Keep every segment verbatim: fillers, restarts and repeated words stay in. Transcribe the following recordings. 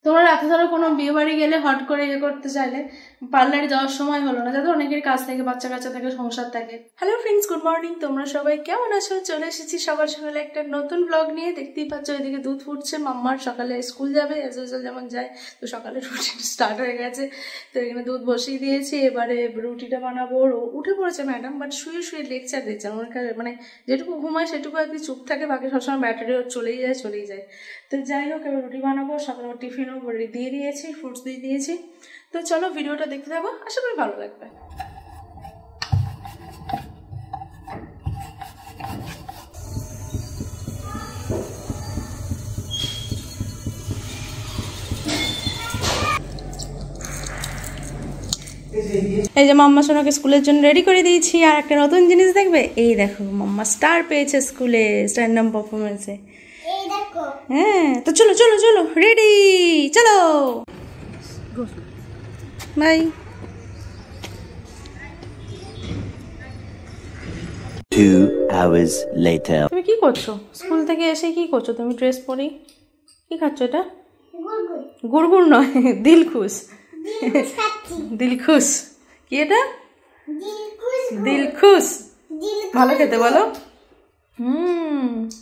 তোমরা রাতে ধরো কোনো বিয়ে বাড়ি গেলে হট করে ইয়ে করতে চাইলে পার্লারে যাওয়ার সময় হলো না, যাতে অনেকের কাজ থাকে, বাচ্চা কাচ্চা থাকে, সংসার থাকে। Hello friends, good morning. তোমরা সবাই কেমন আছো? চলে এসেছি সকাল সকালে একটা নতুন ব্লগ নিয়ে। দেখতেই পাচ্ছ এদিকে দুধ ফুটছে, মাম্মার সকালে স্কুল যাবে, এজ ইউজুয়াল যেমন যায়। তো সকালে রুটি স্টার্ট হয়ে গেছে, তো এখানে দুধ বসিয়ে দিয়েছি। এবারে রুটিটা বানাবো। উঠে পড়েছে ম্যাডাম, বাট শুয়ে শুয়ে লেকচার দিচ্ছে আমার, মানে যেটুকু ঘুমায় সেটুকু আর কি চুপ থাকে, বাকি সবসময় ব্যাটারি চলেই যায় চলেই যায়। তো যাই হোক, এবার রুটি বানাবো। সকালে টিফিনও দিয়ে দিয়েছি, ফ্রুটস দিয়ে দিয়েছি। তো চলো ভিডিওটা দেখতে যাবো, আশা করি ভালো লাগবে। এই যে মাম্মা সোনাকে স্কুলের জন্য রেডি করে দিয়েছি। আর একটা নতুন জিনিস দেখবে, এই দেখো মাম্মা স্টার পেয়েছে স্কুলে স্ট্যান্ড আপ পারফরমেন্সে। হ্যাঁ, তো চলো চলো চলো, রেডি, চলো বাই। Two hours later. তুমি কি করছো? স্কুল থেকে এসে কি করছো তুমি? ড্রেস পরে কি খাচ্ছ? এটা গুড়গুড় নয়, দিলখুশ। দিলখুশ কি এটা? দিলখুশ। ভালো খেতে বলো। হুম,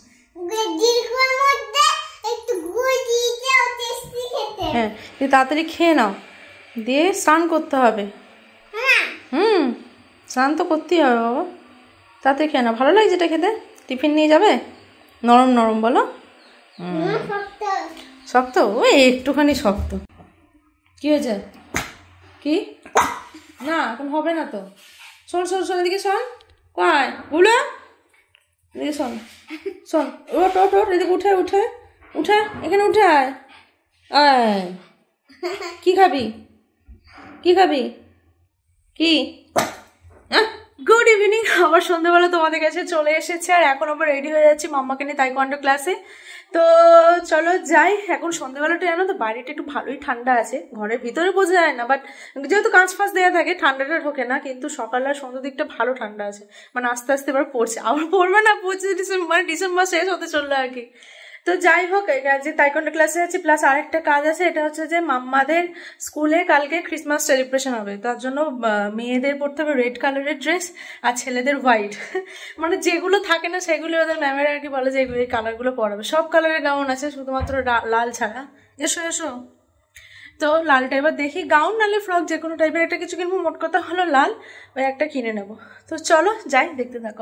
হ্যাঁ, তাড়াতাড়ি খেয়ে নাও, দিয়ে স্নান করতে হবে। হুম, স্নান তো করতেই হবে বাবা, তাড়াতাড়ি খেয়ে নাও। ভালো লাগছে এটা খেতে? টিফিন নিয়ে যাবে? নরম নরম বলো। শক্ত? ওই একটুখানি শক্ত। কি হয়েছে? কি না, এখন হবে না তো। শোন শোন শোন, এদিকে শোন। কয় গুলো, এদিকে শোন শোন, ওট ওট ওট, এদিকে উঠে উঠে উঠে, এখানে উঠে আয়। আয়, কি খাবি? কি খাবি? কি? Good evening. আবার সন্ধ্যাবেলা তোমাদের কাছে চলে এসেছে, আর এখন আবার রেডি হয়ে যাচ্ছি মাম্মাকে নিয়ে তাইকোয়ান্ডো ক্লাসে। তো চলো যাই। এখন সন্ধ্যাবেলাটা জানো তো বাড়িটা একটু ভালোই ঠান্ডা আছে, ঘরের ভিতরে বোঝা যায় না, বাট যেহেতু কাঁচ ফাঁচ দেওয়া থাকে ঠান্ডাটা ঢোকে না, কিন্তু সকাল আর সন্ধ্যার দিকটা ভালো ঠান্ডা আছে, মানে আস্তে আস্তে এবার পড়ছে, আবার পড়বে না, পঁচিশে ডিসেম্বর মানে ডিসেম্বর শেষ হতে চললো আর কি। তো যাই হোক, যে তাইকোয়ান্ডো ক্লাসে আছে, প্লাস আরেকটা কাজ আছে, এটা হচ্ছে যে মাম্মাদের স্কুলে কালকে ক্রিসমাস সেলিব্রেশন হবে, তার জন্য মেয়েদের পরতে হবে রেড কালারের ড্রেস, আর ছেলেদের হোয়াইট। মানে যেগুলো থাকে না সেগুলো ওদের ম্যামের আর কি বলে যে এই কালারগুলো পরাবে। সব কালারের গাউন আছে, শুধুমাত্র লাল ছাড়া। এসো এসো। তো লালটা এবার দেখি, গাউন নালে ফ্রক যে কোনো টাইপের একটা কিছু কিনবো, মোট কথা হলো লাল, ওই একটা কিনে নেবো। তো চলো যাই, দেখতে থাকো।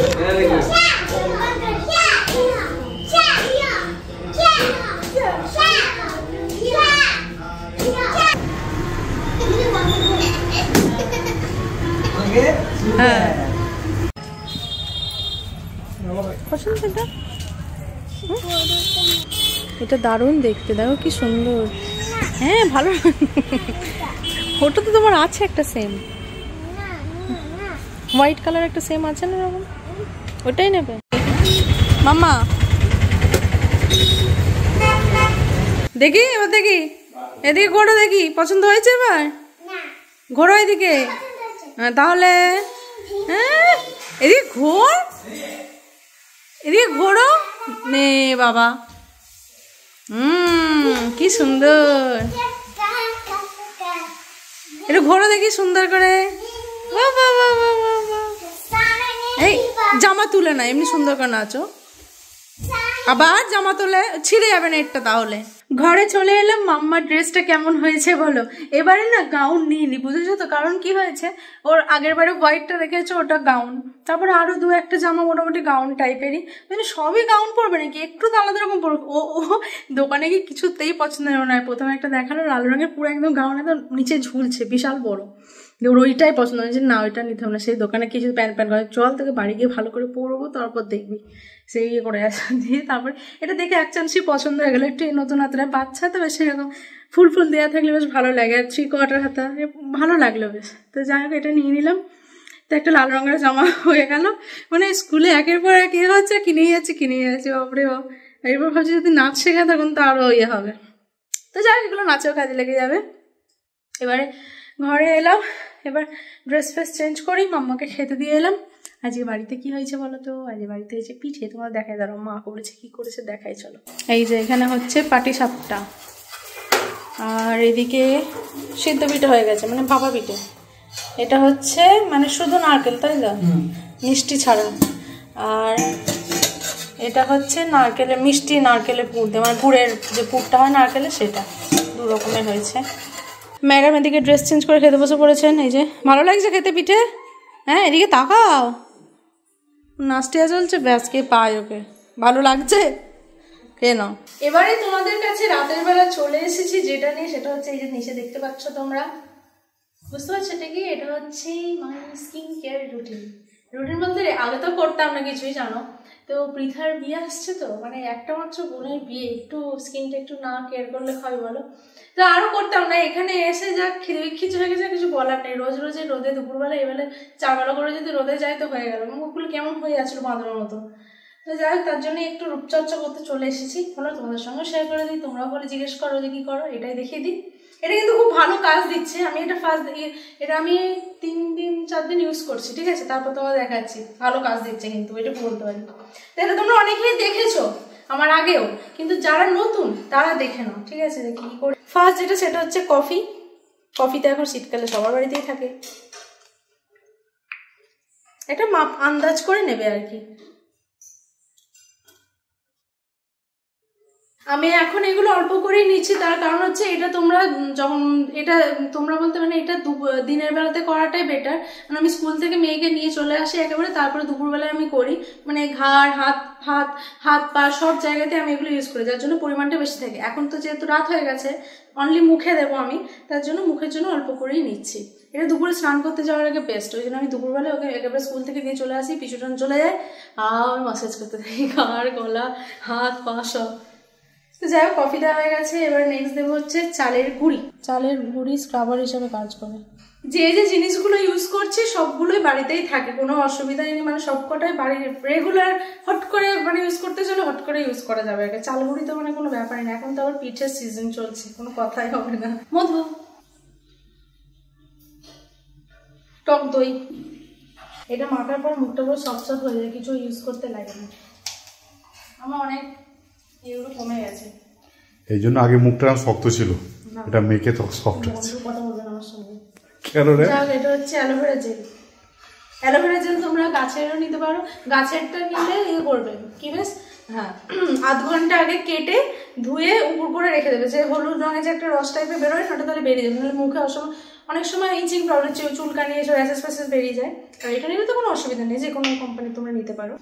হ্যাঁ, পছন্দ এটা? এটা দারুণ দেখতে, দেখো কি সুন্দর। হ্যাঁ ভালো, ওটা তো তোমার আছে একটা সেম হোয়াইট কালার, একটা সেম আছে না এরকম, ওটাই নেবে মাম্মা। দেখি এবার, দেখি এদিকে ঘোরো, দেখি পছন্দ হয়েছে এবার? ঘোরো এদিকে। হ্যাঁ তাহলে, হ্যাঁ এদিকে ঘোর, এদিকে ঘোরো নে বাবা। হুম, কি সুন্দর। একটু ঘোরো দেখি সুন্দর করে। এই জামা তুলে না, এমনি সুন্দর করে নাচো। আবার জামা তুলে ছিঁড়ে যাবে না এটা। তাহলে ঘরে চলে এলাম, মাম্মার ড্রেসটা কেমন হয়েছে বলো। এবারে না গাউন নিয়ে নি, বুঝেছো তো? কারণ কি হয়েছে, ওর আগের বারে হোয়াইটটা দেখেছো, ওটা গাউন, তারপরে আরো দু একটা জামা মোটামুটি গাউন টাইপেরই, মানে সবই গাউন পরবে নাকি, একটু তো আলাদা রকম পরবে। ও ও দোকানে গিয়ে কিছুতেই পছন্দ হলো না। প্রথমে একটা দেখালো লাল রঙের, পুরো একদম গাউন, একদম নিচে ঝুলছে, বিশাল বড়। ওর ওইটাই পছন্দ হয়েছে, না ওইটা নিতে হবে না। সেই দোকানে কিছু প্যান্ট প্যান্ট করে, চল তোকে বাড়ি গিয়ে ভালো করে পরবো, তারপর দেখবি। সেই ইয়ে করে আসা দিয়ে তারপর এটা দেখে এক চান্সই পছন্দ হয়ে গেলো। একটু নতুন হাতটা, বাচ্চা তো বেশ সেরকম ফুল ফুল দেওয়া থাকলে বেশ ভালো লাগে, আর থ্রি কোয়ার্টার হাতা ভালো লাগলো বেশ। তো যাই হোক, এটা নিয়ে নিলাম। তো একটা লাল রঙের জামা হয়ে গেল, মানে স্কুলে একের পর এক ইয়ে হচ্ছে, কিনেই যাচ্ছে কিনেই যাচ্ছে, বাপরে বাপ। এরপর ভাবছি যদি নাচ শেখা তখন তো আরও ইয়ে হবে। তো যাই হোক, এগুলো নাচেও কাজে লেগে যাবে। এবারে ঘরে এলাম, এবার ড্রেস ফ্রেস চেঞ্জ করি, মাম্মাকে খেতে দিয়ে এলাম। আজকে বাড়িতে কি হয়েছে বলো তো? আজকে বাড়িতে হয়েছে পিঠে। তোমার দেখাই, দাঁড়াও মা করেছে কি করেছে দেখাই, চলো। এই যে এখানে হচ্ছে পাটি সাপটা, আর এদিকে সিদ্ধ পিঠে হয়ে গেছে, মানে ভাপা পিঠে। এটা হচ্ছে মানে শুধু নারকেল, তাই না, মিষ্টি ছাড়া। আর এটা হচ্ছে নারকেলের মিষ্টি, নারকেলের পুর দিয়ে, মানে গুড়ের যে পুরটা হয় নারকেলের, সেটা দু রকমের হয়েছে। ম্যাডাম এদিকে ড্রেস চেঞ্জ করে খেতে বসে পড়েছেন। এই যে ভালো লাগছে খেতে পিঠে? হ্যাঁ, এদিকে তাকাও, নাস্টিয়া চলছে, ব্যাস কে পায় ওকে, ভালো লাগছে কেন? এবারে তোমাদের কাছে রাতের বেলা চলে এসেছি যেটা নিয়ে, সেটা হচ্ছে এই যে নিচে দেখতে পাচ্ছ তোমরা, বুঝতে পারছো এটা কি? এটা হচ্ছে my skin care routine. Routine বলতে আগে তো করতাম না কিছুই, জানো তো, পৃথার বিয়ে আসছে তো, মানে একটা মাত্র বোনের বিয়ে, একটু স্কিনটা একটু না কেয়ার করলে হয় বলো? তো আরও করতাম না, এখানে এসে যা খিদে বিক্ষিচ হয়ে গেছে, কিছু বলার নেই। রোজ রোজ রোদে দুপুরবেলা এবেলে চারবেলা করে যদি রোদে যায় তো হয়ে গেল, মুখগুলো কেমন হয়ে যাচ্ছিলো বাঁদরের মতো। তো যাই হোক, তার জন্য একটু রূপচর্চা করতে চলে এসেছি। বলো তোমাদের সঙ্গে শেয়ার করে দিই, তোমরাও বলে জিজ্ঞেস করো যে কী করো, এটাই দেখিয়ে দিই। এটা কিন্তু খুব ভালো কাজ দিচ্ছে। আমি এটা ফার্স্ট এটা আমি তিন দিন চার দিন ইউজ করছি, ঠিক আছে, তারপর তোমার দেখাচ্ছি ভালো কাজ দিচ্ছে কিন্তু, এটা বলতে পারি। এটা তোমরা অনেকেই দেখেছো আমার আগেও, কিন্তু যারা নতুন তারা দেখে নাও, ঠিক আছে। দেখি কী করে। ফার্স্ট যেটা সেটা হচ্ছে কফি। কফিতে এখন শীতকালে সবার বাড়িতেই থাকে, একটা মাপ আন্দাজ করে নেবে আর কি। আমি এখন এগুলো অল্প করেই নিচ্ছি, তার কারণ হচ্ছে এটা তোমরা যখন এটা তোমরা বলতে মানে এটা দিনের বেলাতে করাটাই বেটার। মানে আমি স্কুল থেকে মেয়েকে নিয়ে চলে আসি একেবারে, তারপরে দুপুরবেলায় আমি করি, মানে ঘাড় হাত হাত হাত পা সব জায়গাতে আমি এগুলো ইউজ করি, যার জন্য পরিমাণটা বেশি থাকে। এখন তো যেহেতু রাত হয়ে গেছে, অনলি মুখে দেবো আমি, তার জন্য মুখের জন্য অল্প করেই নিচ্ছি। এটা দুপুরে স্নান করতে যাওয়ার আগে বেস্ট, ওই জন্য আমি দুপুরবেলায় ওকে একেবারে স্কুল থেকে নিয়ে চলে আসি, পিছুটান চলে যায়, আর মাসাজ করতে থাকি ঘাড় গলা হাত পা সব। তো যাই হোক, কফি দেওয়া হয়ে গেছে। এবার নেক্সট দেবো হচ্ছে চালের গুঁড়ি। চালের গুঁড়ি স্ক্রাবার হিসাবে কাজ করে। যে যে জিনিসগুলো ইউজ করছি সবগুলোই বাড়িতেই থাকে, কোনো অসুবিধা নেই, মানে সবকটাই বাড়ির রেগুলার, হট করে মানে ইউজ করতে চলে হট করে ইউজ করা যাবে। চাল গুঁড়ি তো মানে কোনো ব্যাপারই না। এখন তো আবার পিঠের সিজন চলছে, কোনো কথাই হবে না। মধু, টক দই, এটা মাখার পর মুখটা পুরো সফট সফট হয়ে যায়, কিছু ইউজ করতে লাগে না। আমার অনেক এগুলো কমে গেছে, এই জন্য আগে মুখটা শক্ত ছিল, এটা মেখে তো সফট হচ্ছে। কথা বলবেন আমার সঙ্গে কেন রে? এটা হচ্ছে অ্যালোভেরা জেল। অ্যালোভেরা জেল তোমরা গাছেরও নিতে পারো, গাছেরটা নিলে ইয়ে করবে কি বেশ, হ্যাঁ, আধ ঘন্টা আগে কেটে ধুয়ে উপর করে রেখে দেবে, যে হলুদ রঙের যে একটা রস টাইপের বেরোয় ওটা তাহলে বেরিয়ে যাবে, নাহলে মুখে অসময় অনেক সময় ইচিং প্রবলেম, চুলকানি এসব অ্যাসেস ফ্যাসেস বেরিয়ে যায়। আর এটা নিলে তো কোনো অসুবিধা নেই, যে কোনো কোম্পানি তোমরা নিতে পারো।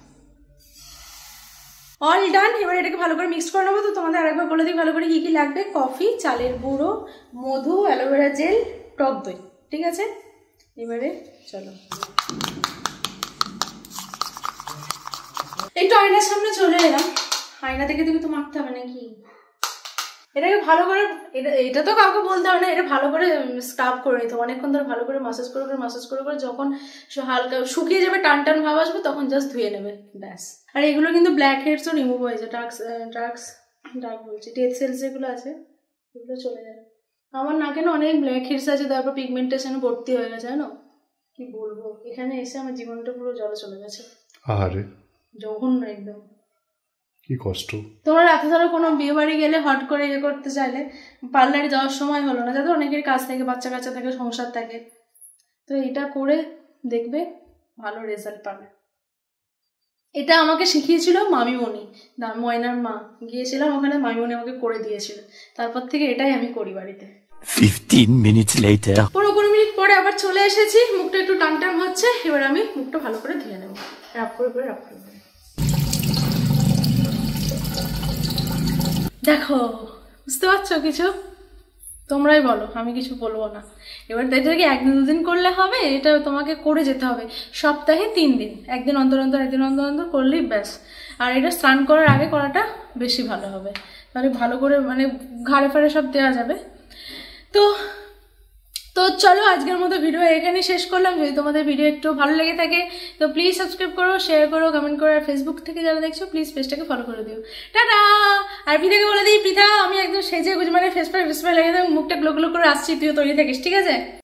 All done. এবার এটাকে ভালো করে মিক্স করে নেবো। তো তোমাদের আরেকবার বলে দিই ভালো করে কী কী লাগবে। কফি, চালের গুঁড়ো, মধু, অ্যালোভেরা জেল, টক দই, ঠিক আছে। এবারে চলো একটু আয়নার সামনে চলে এলাম। আয়না থেকে থেকে তো মাখতে হবে নাকি, এটাকে ভালো করে, এটা এটা তো কাউকে বলতে হবে না, এটা ভালো করে স্ক্রাব করে নিতে, অনেকক্ষণ ধরে ভালো করে মাসাজ করে করে মাসাজ করে করে যখন হালকা শুকিয়ে যাবে, টান টান ভাব আসবে, তখন জাস্ট ধুয়ে নেবে, ব্যাস। আর এগুলো কিন্তু ব্ল্যাক হেডসও রিমুভ হয়ে যায়, ডার্ক ডার্কস ডার্ক বলছি ডেড সেলস যেগুলো আছে এগুলো চলে যাবে। আমার নাকে না অনেক ব্ল্যাক হেডস আছে, তারপর পিগমেন্টেশনে ভর্তি হয়ে গেছে, জানো কি বলবো। এখানে এসে আমার জীবনটা পুরো জলে চলে গেছে, আরে জঘন্য একদম, কি কষ্ট। তোমরা রাতে ধরো কোনো বিয়ে বাড়ি গেলে হট করে ইয়ে করতে চাইলে, পার্লারে যাওয়ার সময় হলো না, যাতে অনেকের কাজ থাকে, বাচ্চা কাচ্চা থাকে, সংসার থাকে, তো এটা করে দেখবে ভালো রেজাল্ট পাবে। এটা আমাকে শিখিয়েছিল মামিমণি, ময়নার মা, গিয়েছিলাম ওখানে, মামিমণি আমাকে করে দিয়েছিল, তারপর থেকে এটাই আমি করি বাড়িতে। fifteen minutes later. পনেরো মিনিট পরে আবার চলে এসেছি, মুখটা একটু টান টান হচ্ছে, এবার আমি মুখটা ভালো করে ধুয়ে নেবো, রাফ করে করে রাফ করে করে। দেখো বুঝতে পারছো কিছু, তোমরাই বলো, আমি কিছু বলবো না। এবার এটাকে একদিন দুদিন করলে হবে, এটা তোমাকে করে যেতে হবে সপ্তাহে তিন দিন, একদিন অন্তর অন্তর একদিন অন্তর অন্তর করলেই ব্যাস। আর এটা স্নান করার আগে করাটা বেশি ভালো হবে, তাহলে ভালো করে মানে ঘাড়ে ফাড়ে সব দেওয়া যাবে। তো তো চলো আজকের মতো ভিডিও এখানেই শেষ করলাম। যদি তোমাদের ভিডিও একটু ভালো লেগে থাকে তো প্লিজ সাবস্ক্রাইব করো, শেয়ার করো, কমেন্ট করো, আর ফেসবুক থেকে যারা দেখছো প্লিজ পেজটাকে ফলো করে দিও। টাটা। আর পৃথাকে বলে দিই, পৃথা আমি একদম সেজে গুজে মানে ফেস প্যাক ফেস প্যাক লেগে মুখটা গ্লো গ্লো করে আসছি, তুইও তৈরি থাকিস, ঠিক আছে।